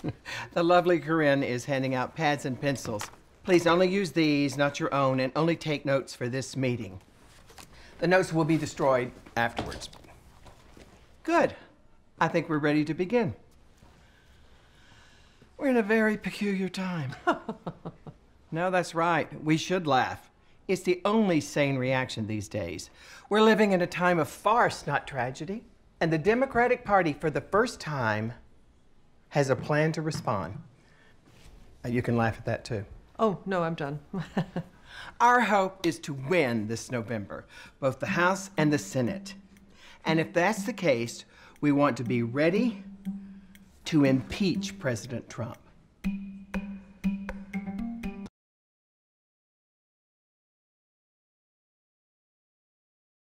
The lovely Corinne is handing out pads and pencils. Please only use these, not your own, and only take notes for this meeting. The notes will be destroyed afterwards. Good. I think we're ready to begin. We're in a very peculiar time. No, that's right. We should laugh. It's the only sane reaction these days. We're living in a time of farce, not tragedy. And the Democratic Party, for the first time, has a plan to respond. You can laugh at that, too. Oh, no, I'm done. Our hope is to win this November, both the House and the Senate. And if that's the case, we want to be ready to impeach President Trump.